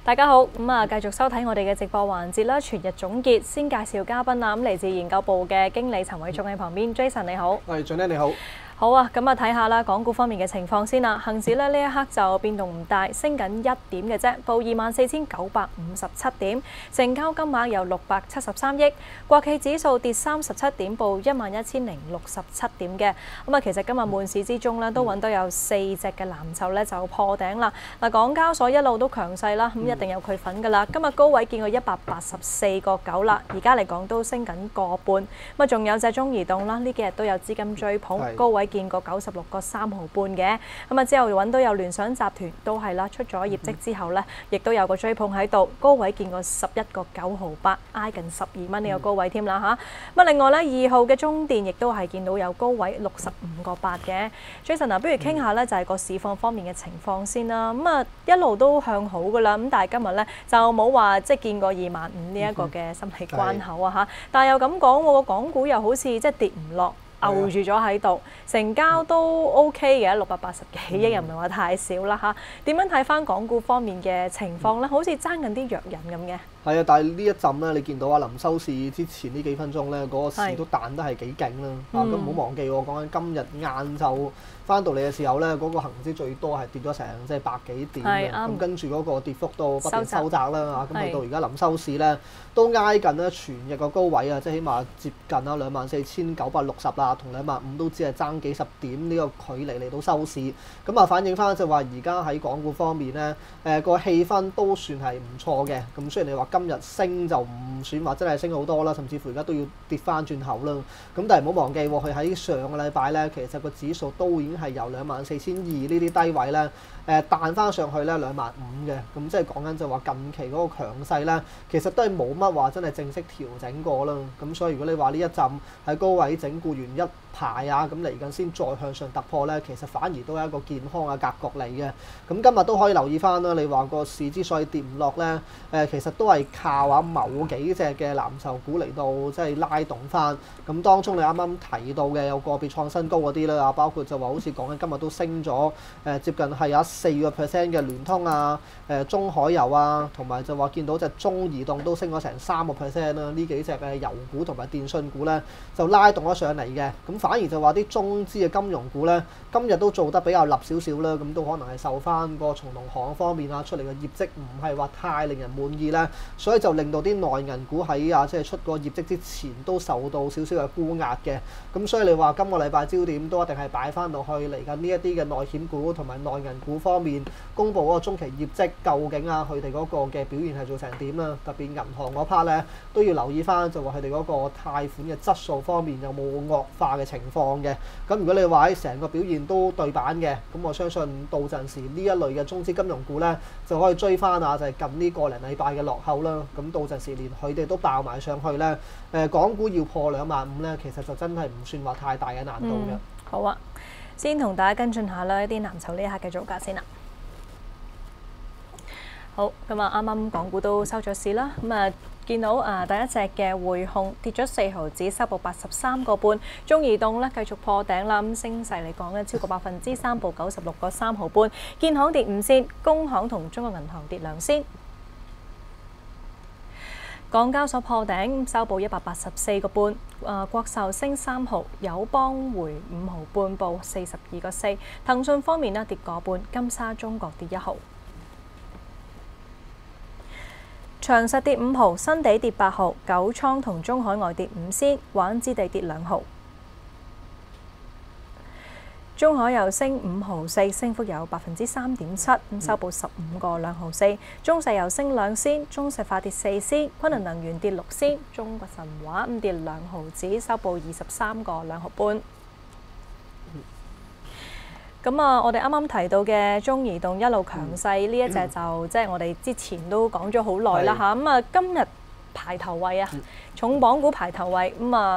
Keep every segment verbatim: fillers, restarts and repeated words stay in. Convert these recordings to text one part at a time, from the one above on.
大家好，咁啊繼續收睇我哋嘅直播環節啦，全日總結先介紹嘉賓啦，咁嚟自研究部嘅經理陳偉忠喺旁邊 ，Jason 你好。 係，俊咧你好。 好啊，咁啊睇下啦，港股方面嘅情況先啦。恆指咧呢一刻就變動唔大，升緊一點嘅啫，報二萬四千九百五十七點，成交金額有六百七十三億。國企指數跌三十七點，報一萬一千零六十七點嘅。咁啊，其實今日悶市之中咧，都揾到有四隻嘅藍籌咧就破頂啦。嗱，港交所一路都強勢啦，咁一定有佢份㗎啦。今日高位見過一百八十四個九啦，而家嚟講都升緊個半。咁啊，仲有隻中移動啦，呢幾日都有資金追捧，高位見過九十六個三毫半嘅。咁啊，之後揾到有聯想集團都係啦，出咗業績之後呢，亦都有個追捧喺度，高位見過十一個九毫八，挨近十二蚊呢個高位添啦嚇。咁啊，另外呢，二號嘅中電亦都係見到有高位六十五個八嘅。Jason 啊，不如傾下呢，就係個市況方面嘅情況先啦。咁啊，一路都向好㗎啦，咁但係今日呢，就冇話即係見過二萬五呢一個嘅心理關口啊嚇。但係又咁講，我個港股又好似即係跌唔落。牛住咗喺度，成交都 OK 嘅，六百八十幾億又唔係話太少啦嚇。點樣睇翻港股方面嘅情況咧？好似爭緊啲弱人咁嘅。 係啊，但係呢一陣咧，你見到啊，臨收市之前呢幾分鐘咧，嗰、那個市都彈得係幾勁啦。啊，咁唔好忘記喎，講緊今日晏晝翻到嚟嘅時候咧，嗰、那個恆指最多係跌咗成即係百幾點嘅。咁跟住嗰個跌幅都不斷收窄啦。啊，咁去到而家臨收市咧，都挨近咧全日個高位啊，即係起碼接近啊兩萬四千九百六十啦，同兩萬五都只係爭幾十點呢個距離嚟到收市。咁啊，反映翻就話而家喺港股方面咧，誒、呃、個氣氛都算係唔錯嘅。咁雖然你話今日升就唔算話真係升好多啦，甚至乎而家都要跌翻轉頭啦。咁但係唔好忘記喎，佢喺上個禮拜咧，其實個指數都已經係由兩萬四千二呢啲低位咧，誒彈翻上去咧兩萬五嘅。咁即係講緊就話近期嗰個強勢咧，其實都係冇乜話真係正式調整過啦。咁所以如果你話呢一陣喺高位整固完一排啊，咁嚟緊先再向上突破咧，其實反而都係一個健康嘅格局嚟嘅。咁今日都可以留意翻啦。你話個市之所以跌唔落咧，誒其實都係靠啊某幾隻嘅藍籌股嚟到即係拉動翻。咁當中你啱啱提到嘅有個別創新高嗰啲啦，包括就話好似講緊今日都升咗誒接近係有四個 percent 嘅聯通啊、誒中海油啊，同埋就話見到隻中移動都升咗成三個 percent 啦。呢幾隻嘅油股同埋電信股咧就拉動咗上嚟嘅。咁反而就話啲中資嘅金融股咧，今日都做得比較立少少啦，咁都可能係受翻個從農行方面啊出嚟嘅業績唔係話太令人滿意咧，所以就令到啲內銀股喺啊即係出個業績之前都受到少少嘅沽壓嘅。咁所以你話今個禮拜焦點都一定係擺翻落去嚟緊呢一啲嘅內險股同埋內銀股方面公布嗰個中期業績，究竟啊佢哋嗰個嘅表現係做成點啦？特別銀行嗰 part 咧都要留意翻，就話佢哋嗰個貸款嘅質素方面有冇惡化嘅情況嘅。咁如果你話喺成個表現都對版嘅，咁我相信到陣時呢一類嘅中資金融股咧就可以追翻啊，就係近呢個零禮拜嘅落後啦。咁到陣時連佢哋都爆埋上去咧，誒港股要破兩萬五咧，其實就真係唔算話太大嘅難度嘅。 嗯，好啊，先同大家跟進下啦，一啲藍籌呢一刻嘅組價先啦。好，咁啊，啱啱港股都收咗市啦，咁啊見到啊第一隻嘅匯控跌咗四毫子，收報八十三個半。中移動咧繼續破頂啦，咁升勢嚟講咧超過百分之三，報九十六個三毫半。建行跌五仙，工行同中國銀行跌兩仙。港交所破頂，收報一百八十四個半。啊，國壽升三毫，友邦回五毫半，報四十二個四。騰訊方面咧跌個半，金沙中國跌一毫。長實跌五毫，新地跌八毫，九倉同中海外跌五仙，華潤置地跌兩毫。中海油升五毫四，升幅有百分之三點七，咁收報十五個兩毫四。中石油升兩仙，中石化跌四仙，昆侖能源跌六仙，中國神華咁跌兩毫子，收報二十三個兩毫半。咁啊，我哋啱啱提到嘅中移動一路強勢，呢、嗯、一隻就即係、就是、我哋之前都講咗好耐啦嚇。咁啊，今日排頭位啊，重磅股排頭位，咁啊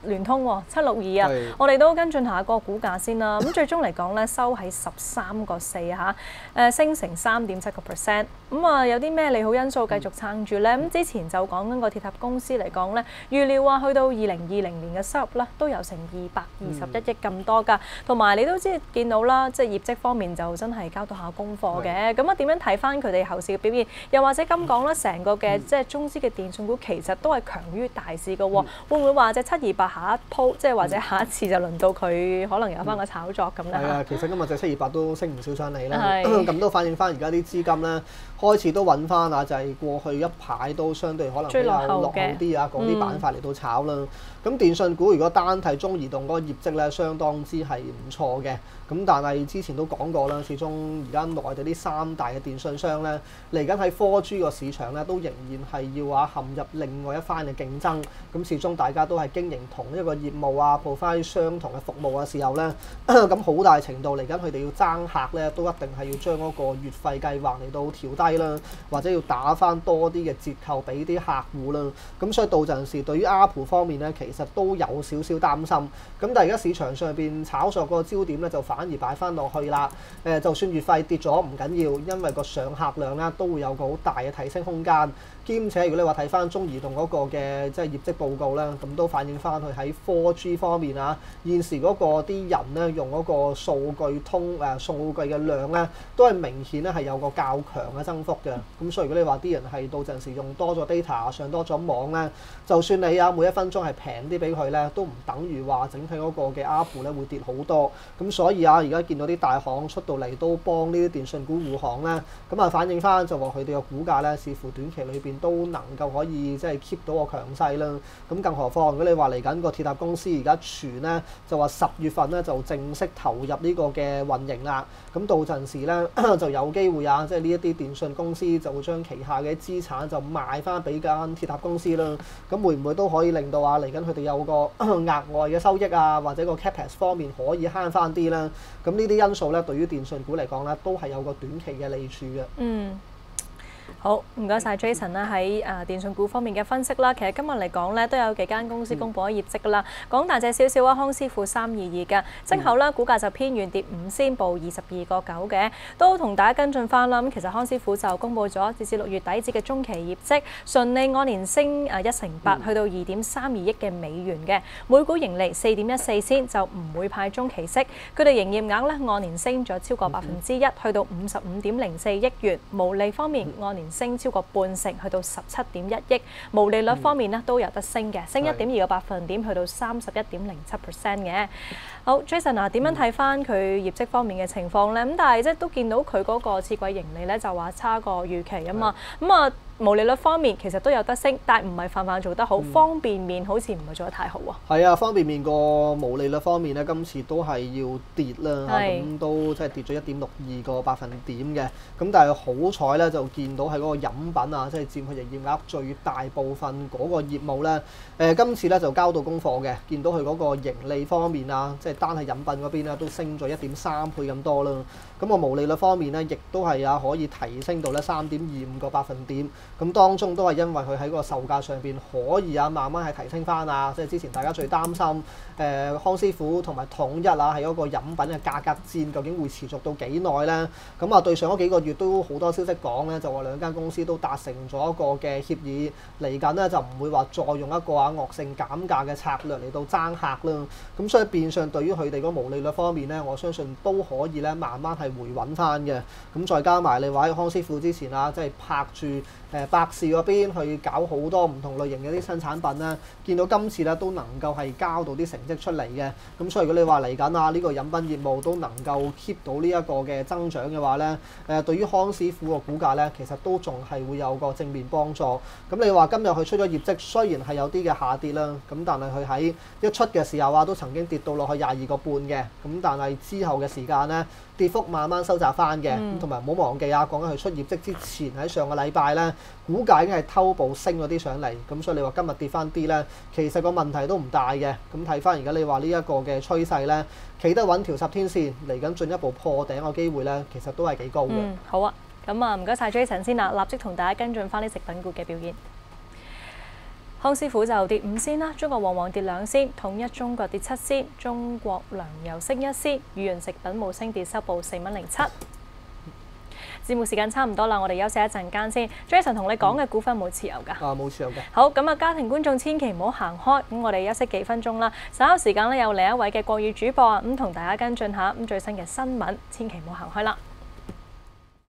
聯通喎，七六二啊，我哋都跟進下個股價先啦。咁最終嚟講咧，收喺十三個四嚇，誒升成三點七個 percent。咁啊，有啲咩利好因素繼續撐住咧？咁之前就講緊個鐵塔公司嚟講咧，預料話去到二零二零年嘅收入咧都有成二百二十一億咁多㗎。同埋你都知見到啦，即係業績方面就真係交到下功課嘅。咁啊，點樣睇翻佢哋後市嘅表現？又或者咁講啦，成個嘅即係中資嘅電信股其實都係強於大市嘅喎。會唔會話隻七二八下一鋪，即係或者下一次就輪到佢可能有翻個炒作咁咧？ 係啊，其實今日隻七二八都升唔少上嚟啦，咁都反映翻而家啲資金咧開始都揾翻啊，就係過去一排都相對可能比較落後啲啊，嗰啲板塊嚟到炒啦。咁、嗯、電信股如果單睇中移動嗰個業績咧，相當之係唔錯嘅。咁但係之前都講過啦，始終而家內地呢三大嘅電信商咧，嚟緊喺 四 G 個市場咧，都仍然係要啊陷入另外一番嘅競爭。咁始終大家都係經營同一個業務啊 provide 相同嘅服務嘅時候咧，咁好大程度嚟緊佢哋要爭客咧，都一定係要將嗰個月費計劃嚟到調低啦，或者要打返多啲嘅折扣俾啲客戶啦。咁所以到陣時對於 Apple 方面咧，其實都有少少擔心。咁但係而家市場上邊炒作個焦點咧，就反而擺翻落去啦。誒，就算月費跌咗唔緊要，因為個上客量咧都會有個好大嘅提升空間。兼且如果你話睇翻中移動嗰個嘅即係業績報告咧，咁都反映翻佢喺 四 G 方面啊，現時嗰個啲人咧用嗰個數據通誒數據嘅量咧，都係明顯咧係有個較強嘅增幅嘅。咁所以如果你話啲人係到陣時用多咗 data 上多咗網咧，就算你啊每一分鐘係平啲俾佢咧，都唔等於話整體嗰個嘅 A R P U 咧會跌好多。咁所以啊，而家見到啲大行出到嚟都幫呢啲電信股護航咧，咁啊反映翻就話佢哋嘅股價咧，似乎短期裏邊都能夠可以即係 keep 到個強勢啦。咁更何況如果你話嚟緊個鐵塔公司而家傳咧，就話十月份咧就正式投入呢個嘅運營啦。咁到陣時咧就有機會啊，即係呢一啲電信公司就會將旗下嘅資產就賣翻俾間鐵塔公司啦。咁會唔會都可以令到啊嚟緊佢哋有個額外嘅收益啊，或者個 capex 方面可以慳翻啲啦？咁呢啲因素咧，對於電信股嚟講咧，都係有個短期嘅利處嘅。 嗯。好，唔該晒 Jason 啦，喺誒電信股方面嘅分析啦。其實今日嚟講咧，都有幾間公司公布咗業績噶啦。講大隻少少啊，康師傅三二二嘅，即後咧股價就偏軟跌五仙，報二十二個九嘅，都同大家跟進翻啦。咁其實康師傅就公布咗截至六月底止嘅中期業績，順利按年升誒一成八，去到二點三二億嘅美元嘅，每股盈利四點一四仙，就唔會派中期息。佢哋營業額咧按年升咗超過百分之一，去到五十五點零四億元。毛利方面按年升超過半成，去到十七點一億。毛利率方面咧都有得升嘅，升一點二個百分點，去到三十一點零七 percent 嘅。好 ，Jason 啊，點樣睇翻佢業績方面嘅情況咧？咁但係即係都見到佢嗰個次季盈利咧就話差過預期啊嘛。咁啊毛利率方面其實都有得升，但係唔係泛泛做得好。嗯、方便麵好似唔係做得太好啊。 係啊，方便麵個毛利率方面咧，今次都係要跌啦，咁都即係跌咗一點六二個百分點嘅。咁但係好彩咧，就見到係嗰個飲品啊，即係佔佢營業額最大部分嗰個業務咧。誒、呃，今次咧就交到功課嘅，見到佢嗰個盈利方面啊，即係單係飲品嗰邊咧都升咗一點三倍咁多啦。咁個毛利率方面咧，亦都係啊可以提升到咧三點二五個百分點。咁當中都係因為佢喺個售價上邊可以啊慢慢係提升翻啊，即係之前大家最擔心誒、呃、康師傅同埋統一啊係嗰個飲品嘅價格戰究竟會持續到幾耐咧？咁啊對上嗰幾個月都好多消息講咧，就話兩間公司都達成咗一個嘅協議，嚟緊咧就唔會話再用一個啊惡性減價嘅策略嚟到爭客啦。咁所以變相對於佢哋嗰毛利率方面咧，我相信都可以咧慢慢係回穩翻嘅。咁再加埋你話喺康師傅之前啊，即係拍住誒百事嗰邊去搞好多唔同類型嘅啲新產品啦，見到今次咧都能夠係交到啲成績出嚟嘅。咁所以如果你話嚟緊啊呢個飲品業務都能夠 keep 到呢一個嘅增長嘅話咧，誒對於康師傅個股價咧其實都仲係會有個正面幫助。咁你話今日佢出咗業績，雖然係有啲嘅下跌啦，咁但係佢喺一出嘅時候啊都曾經跌到落去廿二個半嘅，咁但係之後嘅時間咧跌幅慢慢收窄翻嘅。咁同埋唔好忘記啊，講緊佢出業績之前喺上個禮拜咧，股價已經係偷步升咗啲上嚟，咁所以你話今日跌翻啲咧，其實個問題都唔大嘅。咁睇翻而家你話呢一個嘅趨勢咧，企得穩條十天線，嚟緊進一步破頂嘅機會咧，其實都係幾高嘅。 嗯，好啊，咁啊唔該晒 Jason 先啦，立即同大家跟進翻啲食品股嘅表現。 康師傅就跌五仙啦，中國旺旺跌兩仙，統一中國跌七仙，中國糧油升一仙，宇潤食品冇升跌，收報四蚊零七。節目時間差唔多啦，我哋休息一陣間先。Jason 同你講嘅股份冇持有㗎。 啊，冇持有嘅。 好，咁啊，家庭觀眾千祈唔好行開，咁我哋休息幾分鐘啦。稍後時間咧有另一位嘅國語主播啊，咁同大家跟進下咁最新嘅新聞，千祈唔好行開啦。